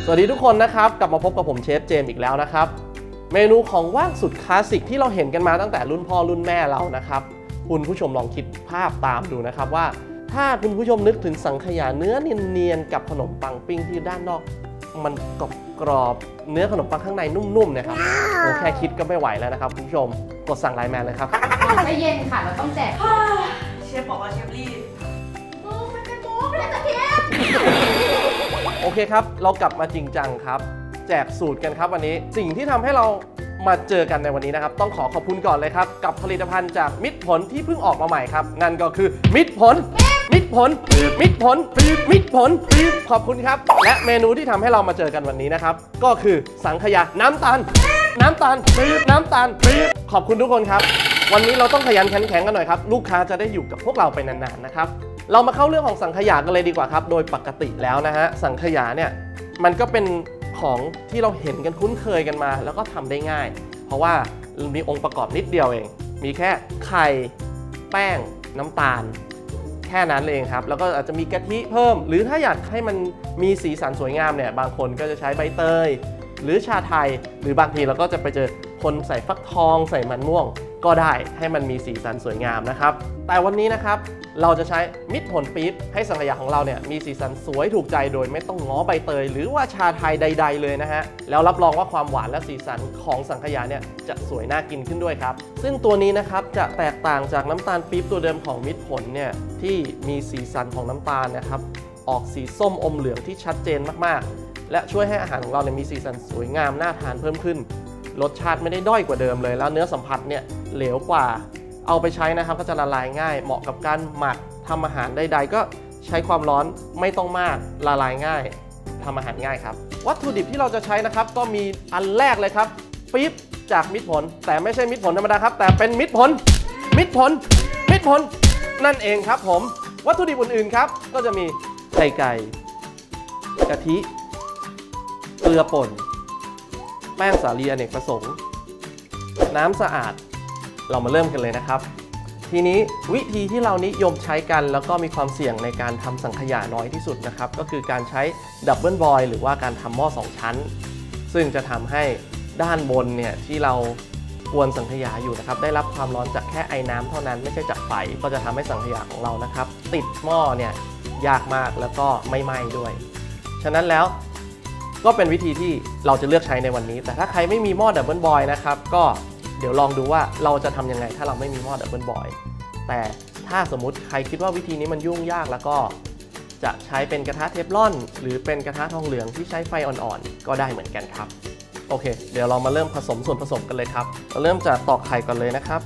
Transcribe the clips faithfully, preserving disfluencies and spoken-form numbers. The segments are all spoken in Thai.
สวัสดีทุกคนนะครับกลับมาพบกับผมเชฟเจมส์อีกแล้วนะครับเมนูของว่างสุดคลาสสิกที่เราเห็นกันมาตั้งแต่รุ่นพ่อรุ่นแม่เรานะครับคุณผู้ชมลองคิดภาพตามดูนะครับว่าถ้าคุณผู้ชมนึกถึงสังขยาเนื้อเนียนๆกับขนมปังปิ้งที่ด้านนอกมันกรอบๆเนื้อขนมปังข้างในนุ่มๆนะครับโอ้แค่คิดก็ไม่ไหวแล้วนะครับคุณผู้ชมกดสั่งไลน์แมนเลยครับใจเย็นค่ะเราต้องแจกเชฟบอกว่าเชฟรีบมึงมันเป็นโม้ไม่ได้จะเทียบโอเคครับเรากลับมาจริงจังครับแจกสูตรกันครับวันนี้สิ่งที่ทำให้เรามาเจอกันในวันนี้นะครับต้องขอขอบคุณก่อนเลยครับกับผลิตภัณฑ์จากมิตรผลที่เพิ่งออกมาใหม่ครับนั่นก็คือมิตรผลมิตรผลมิตรผลมิตรผลขอบคุณครับและเมนูที่ทำให้เรามาเจอกันวันนี้นะครับก็คือสังขยาน้ำตาลน้ำตาลน้ำตาลขอบคุณทุกคนครับวันนี้เราต้องขยันขันแข็งกันหน่อยครับลูกค้าจะได้อยู่กับพวกเราไปนานๆนะครับเรามาเข้าเรื่องของสังขยากันเลยดีกว่าครับโดยปกติแล้วนะฮะสังขยาเนี่ยมันก็เป็นของที่เราเห็นกันคุ้นเคยกันมาแล้วก็ทำได้ง่ายเพราะว่ามีองค์ประกอบนิดเดียวเองมีแค่ไข่แป้งน้ำตาลแค่นั้นเองครับแล้วก็อาจจะมีกะทิเพิ่มหรือถ้าอยากให้มันมีสีสันสวยงามเนี่ยบางคนก็จะใช้ใบเตยหรือชาไทยหรือบางทีเราก็จะไปเจอคนใส่ฟักทองใส่มันม่วงก็ได้ให้มันมีสีสันสวยงามนะครับแต่วันนี้นะครับเราจะใช้มิตรผลปี๊บให้สังขยาของเราเนี่ยมีสีสันสวยถูกใจโดยไม่ต้องง้อใบเตยหรือว่าชาไทยใดๆเลยนะฮะแล้วรับรองว่าความหวานและสีสันของสังขยาเนี่ยจะสวยน่ากินขึ้นด้วยครับซึ่งตัวนี้นะครับจะแตกต่างจากน้ำตาลปี๊บตัวเดิมของมิตรผลเนี่ยที่มีสีสันของน้ำตาลนะครับออกสีส้มอมเหลืองที่ชัดเจนมากๆและช่วยให้อาหารของเราเนี่ยมีสีสันสวยงามน่าทานเพิ่มขึ้นรสชาติไม่ได้ด้อยกว่าเดิมเลยแล้วเนื้อสัมผัสเนี่ยเหลวกว่าเอาไปใช้นะครับก็จะละลายง่ายเหมาะกับการหมักทำอาหารใดๆก็ใช้ความร้อนไม่ต้องมากละลายง่ายทำอาหารง่ายครับวัตถุดิบที่เราจะใช้นะครับก็มีอันแรกเลยครับปี๊บจากมิตรผลแต่ไม่ใช่มิตรผลธรรมดาครับแต่เป็นมิตรผลมิตรผลมิตรผลนั่นเองครับผมวัตถุดิบอื่นๆครับก็จะมีไข่ไก่กะทิเกลือป่นแป้งสาลีอเนกประสงค์น้ำสะอาดเรามาเริ่มกันเลยนะครับทีนี้วิธีที่เรานิยมใช้กันแล้วก็มีความเสี่ยงในการทำสังขยาน้อยที่สุดนะครับก็คือการใช้ดับเบิลบอยล์หรือว่าการทำหม้อสองชั้นซึ่งจะทำให้ด้านบนเนี่ยที่เรากวนสังขยาอยู่นะครับได้รับความร้อนจากแค่ไอ้น้ำเท่านั้นไม่ใช่จากไฟก็จะทำให้สังขยาของเรานะครับติดหม้อเนี่ยยากมากแล้วก็ไม่ไหม้ด้วยฉะนั้นแล้วก็เป็นวิธีที่เราจะเลือกใช้ในวันนี้แต่ถ้าใครไม่มีหม้อดับเบิลบอยล์นะครับก็เดี๋ยวลองดูว่าเราจะทำยังไงถ้าเราไม่มีหม้อดับเบิลบอยล์แต่ถ้าสมมุติใครคิดว่าวิธีนี้มันยุ่งยากแล้วก็จะใช้เป็นกระทะเทฟลอนหรือเป็นกระทะทองเหลืองที่ใช้ไฟอ่อนๆก็ได้เหมือนกันครับโอเคเดี๋ยวเรามาเริ่มผสมส่วนผสมกันเลยครับเราเริ่มจากตอกไข่ก่อนเลยนะครับ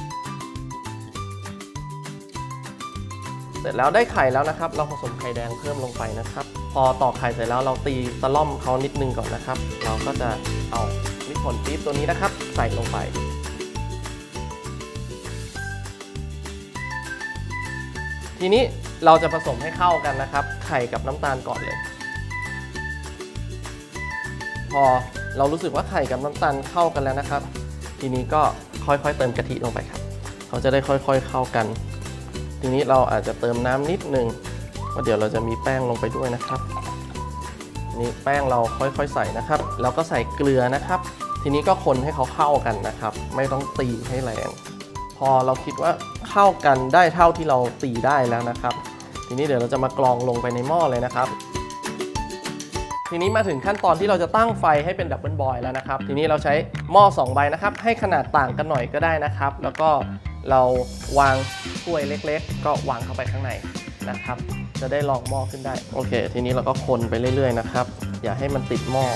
เสร็จแล้วได้ไข่แล้วนะครับเราผสมไข่แดงเพิ่มลงไปนะครับพอตอกไข่เสร็จแล้วเราตีตะล่อมเขานิดนึงก่อนนะครับเราก็จะเอามิตรผลปี๊บตัวนี้นะครับใส่ลงไปทีนี้เราจะผสมให้เข้ากันนะครับไข่กับน้ำตาลก่อนเลยพอเรารู้สึกว่าไข่กับน้ำตาลเข้ากันแล้วนะครับทีนี้ก็ค่อยๆเติมกะทิลงไปครับเขาจะได้ค่อยๆเข้ากันทีนี้เราอาจจะเติมน้ำนิดนึงเพราะเดี๋ยวเราจะมีแป้งลงไปด้วยนะครับนี่แป้งเราค่อยๆใส่นะครับแล้วก็ใส่เกลือนะครับทีนี้ก็คนให้เขาเข้ากันนะครับไม่ต้องตีให้แรงพอเราคิดว่าเข้ากันได้เท่าที่เราตีได้แล้วนะครับทีนี้เดี๋ยวเราจะมากรองลงไปในหม้อเลยนะครับทีนี้มาถึงขั้นตอนที่เราจะตั้งไฟให้เป็นดับเบิลบอยล์แล้วนะครับทีนี้เราใช้หม้อสองใบนะครับให้ขนาดต่างกันหน่อยก็ได้นะครับแล้วก็เราวางถ้วยเล็กๆก็วางเข้าไปข้างในนะครับจะได้รองหม้อขึ้นได้โอเคทีนี้เราก็คนไปเรื่อยๆนะครับอย่าให้มันติดหม้อ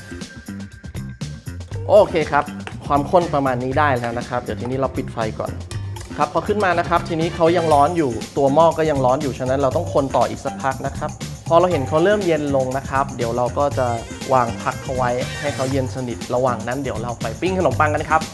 โอเคครับความข้นประมาณนี้ได้แล้วนะครับเดี๋ยวทีนี้เราปิดไฟก่อนครับพอขึ้นมานะครับทีนี้เขายังร้อนอยู่ตัวหม้อก็ยังร้อนอยู่ฉะนั้นเราต้องคนต่ออีกสักพักนะครับพอเราเห็นเขาเริ่มเย็นลงนะครับเดี๋ยวเราก็จะวางพักเขาไว้ให้เขาเย็นสนิทระหว่างนั้นเดี๋ยวเราไปปิ้งขนมปังกันครับ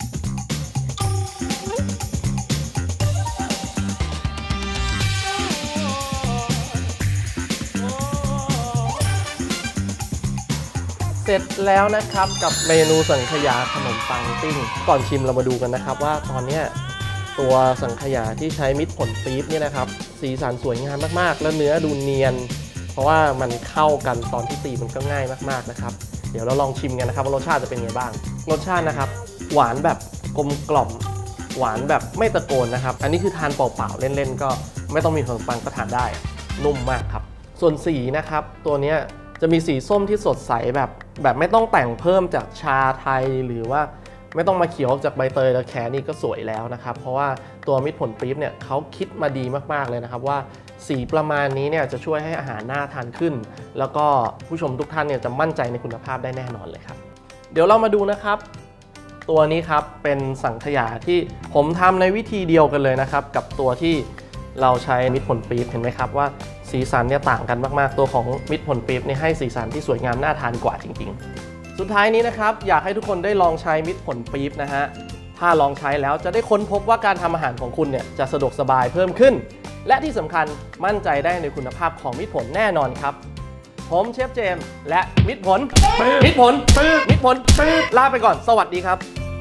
เสร็จแล้วนะครับกับเมนูสังขยาขนมปังปิ้งก่อนชิมเรามาดูกันนะครับว่าตอนนี้ตัวสังขยาที่ใช้มิตรผลปี๊บเนี่ยนะครับสีสันสวยงามมากๆแล้วเนื้อดูเนียนเพราะว่ามันเข้ากันตอนที่ตีมันก็ง่ายมากๆนะครับเดี๋ยวเราลองชิมกันนะครับว่ารสชาติจะเป็นไงบ้างรสชาตินะครับหวานแบบกลมกล่อมหวานแบบไม่ตะโกนนะครับอันนี้คือทานเปล่าๆเล่นๆก็ไม่ต้องมีขนมปังก็ทานได้นุ่มมากครับส่วนสีนะครับตัวนี้จะมีสีส้มที่สดใสแบบแบบไม่ต้องแต่งเพิ่มจากชาไทยหรือว่าไม่ต้องมาเขียวจากใบเตยและแคนี่ก็สวยแล้วนะครับเพราะว่าตัวมิตรผลปี๊บเนี่ยเขาคิดมาดีมากๆเลยนะครับว่าสีประมาณนี้เนี่ยจะช่วยให้อาหารน่าทานขึ้นแล้วก็ผู้ชมทุกท่านเนี่ยจะมั่นใจในคุณภาพได้แน่นอนเลยครับเดี๋ยวเรามาดูนะครับตัวนี้ครับเป็นสังขยาที่ผมทำในวิธีเดียวกันเลยนะครับกับตัวที่เราใช้มิตรผลปี๊บเห็นไหมครับว่าสีสันเนี่ยต่างกันมากๆตัวของมิตรผลปี๊บเนี่ยให้สีสันที่สวยงามน่าทานกว่าจริงๆสุดท้ายนี้นะครับอยากให้ทุกคนได้ลองใช้มิตรผลปี๊บนะฮะถ้าลองใช้แล้วจะได้ค้นพบว่าการทำอาหารของคุณเนี่ยจะสะดวกสบายเพิ่มขึ้นและที่สำคัญมั่นใจได้ในคุณภาพของมิตรผลแน่นอนครับผมเชฟเจมส์และมิตรผลมิตรผลมิตรผลลาไปก่อนสวัสดีครับ